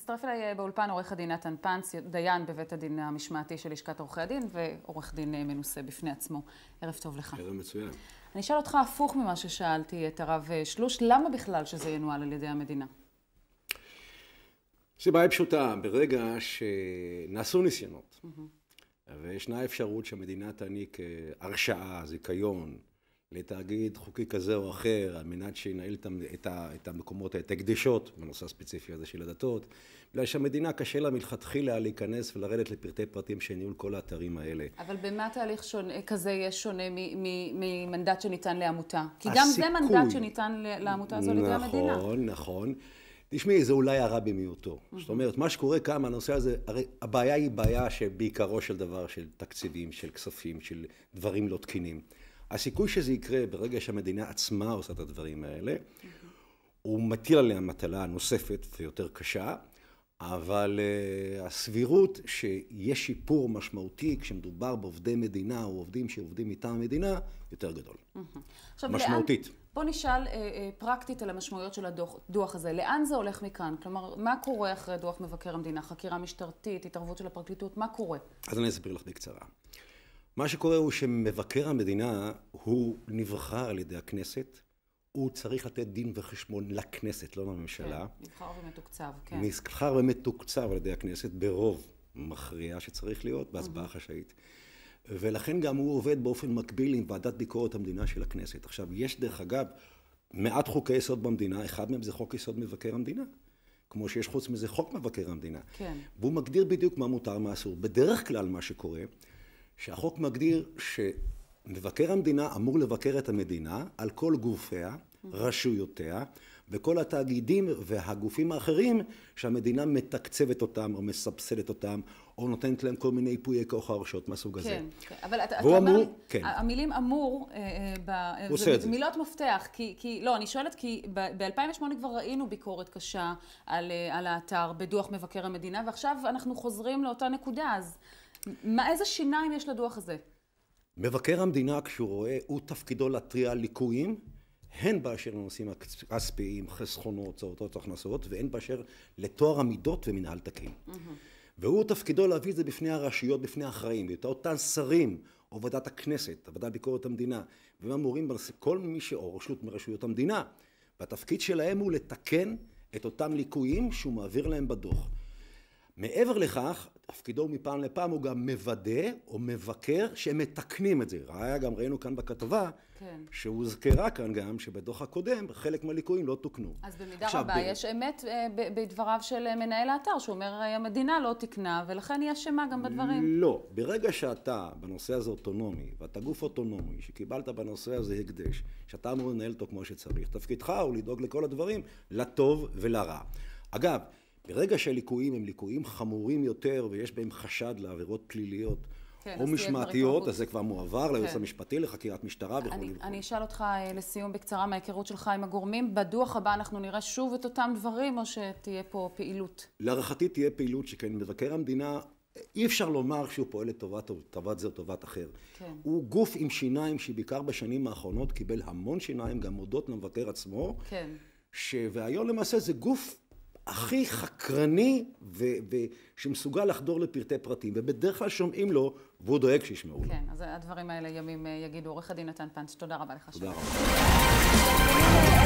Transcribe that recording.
מצטרף אליי באולפן עורך הדין נתן פנץ, דיין בבית הדין המשמעתי של לשכת עורכי הדין, ועורך דין מנוסה בפני עצמו. ערב טוב לך. ערב מצוין. אני אשאל אותך הפוך ממה ששאלתי את הרב שלוש, למה בכלל שזה ינוהל על ידי המדינה? סיבה היא פשוטה, ברגע שנעשו ניסיונות, וישנה אפשרות שהמדינה תעניק הרשאה, זיכיון, לתאגיד חוקי כזה או אחר, על מנת שינהל את המקומות, את הקדשות, בנושא הספציפי הזה של הדתות, בגלל שהמדינה קשה לה מלכתחילה להיכנס ולרדת לפרטי פרטים שניהול כל האתרים האלה. אבל במה תהליך כזה יש שונה ממנדט שניתן לעמותה? כי גם זה מנדט שניתן לעמותה הזו על ידי המדינה. נכון, נכון. תשמעי, זה אולי הרע במיעוטו. זאת אומרת, מה שקורה כאן, הנושא הזה, הרי הבעיה היא בעיה שבעיקרו של דבר, של תקציבים, של כספים, של דברים לא תקינים. הסיכוי שזה יקרה ברגע שהמדינה עצמה עושה את הדברים האלה, הוא מטיל עליה מטלה נוספת ויותר קשה, אבל הסבירות שיש שיפור משמעותי כשמדובר בעובדי מדינה או עובדים שעובדים מטעם המדינה, יותר גדול. משמעותית. בוא נשאל פרקטית על המשמעויות של הדוח הזה. לאן זה הולך מכאן? כלומר, מה קורה אחרי דוח מבקר המדינה? חקירה משטרתית, התערבות של הפרקליטות, מה קורה? אז אני אסביר לך בקצרה. מה שקורה הוא שמבקר המדינה הוא נבחר על ידי הכנסת, הוא צריך לתת דין וחשבון לכנסת, לא לממשלה. כן, נבחר ומתוקצב, כן. נבחר ומתוקצב על ידי הכנסת ברוב מכריע שצריך להיות, בהצבעה חשאית. ולכן גם הוא עובד באופן מקביל עם ועדת ביקורת המדינה של הכנסת. עכשיו, יש דרך אגב מעט חוקי יסוד במדינה, אחד מהם זה חוק יסוד מבקר המדינה. כמו שיש חוץ מזה חוק מבקר המדינה. כן. והוא מגדיר בדיוק מה מותר מה אסור. בדרך כלל מה שקורה, שהחוק מגדיר שמבקר המדינה אמור לבקר את המדינה על כל גופיה, רשויותיה, וכל התאגידים והגופים האחרים שהמדינה מתקצבת אותם או מסבסדת אותם, או נותנת להם כל מיני ייפויי כוח הרשות מהסוג הזה. כן, אבל אתה אומר לי, המילים אמור, זה מילות מפתח, לא, אני שואלת כי ב-2008 כבר ראינו ביקורת קשה על האתר בדוח מבקר המדינה, ועכשיו אנחנו חוזרים לאותה נקודה, אז איזה שיניים יש לדוח הזה? מבקר המדינה, כשהוא רואה, הוא תפקידו להתריע על ליקויים, הן באשר לנושאים הכספיים, חסכונות, הוצאות הכנסות, והן באשר לתואר המידות ומנהל תקין. והוא תפקידו להביא את זה בפני הרשויות, בפני האחראים, אותם שרים, או ועדת הכנסת, ועדת ביקורת המדינה, והם אמורים כל מי או רשות מרשויות המדינה, והתפקיד שלהם הוא לתקן את אותם ליקויים שהוא מעביר להם בדוח. מעבר לכך, תפקידו מפעם לפעם הוא גם מוודא או מבקר שהם מתקנים את זה. גם ראינו כאן בכתבה, כן. שהוזכרה כאן גם שבדוח הקודם חלק מהליקויים לא תוקנו. אז במידה רבה יש אמת בדבריו של מנהל האתר, שהוא אומר המדינה לא תקנה ולכן היא אשמה גם בדברים. לא, ברגע שאתה בנושא הזה אוטונומי, ואתה גוף אוטונומי שקיבלת בנושא הזה הקדש, שאתה אמור לנהל אותו כמו שצריך, תפקידך הוא לדאוג לכל הדברים, לטוב ולרע. אגב, ברגע שהליקויים הם ליקויים חמורים יותר ויש בהם חשד לעבירות פליליות או משמעתיות, אז זה כבר מועבר ליועץ המשפטי, לחקירת משטרה וכו'. אני אשאל אותך לסיום בקצרה מההיכרות שלך עם הגורמים. בדוח הבא אנחנו נראה שוב את אותם דברים או שתהיה פה פעילות? להערכתי תהיה פעילות שכן מבקר המדינה, אי אפשר לומר שהוא פועל לטובת זה או טובת אחר. הוא גוף עם שיניים שבעיקר בשנים האחרונות קיבל המון שיניים, גם הודות למבקר עצמו. והיום למעשה זה גוף הכי חקרני ושמסוגל לחדור לפרטי פרטים, ובדרך כלל שומעים לו, והוא דואג שישמעו לו. כן, אז הדברים האלה ימים יגידו. עורך הדין נתן פנץ, תודה רבה לך. תודה רבה.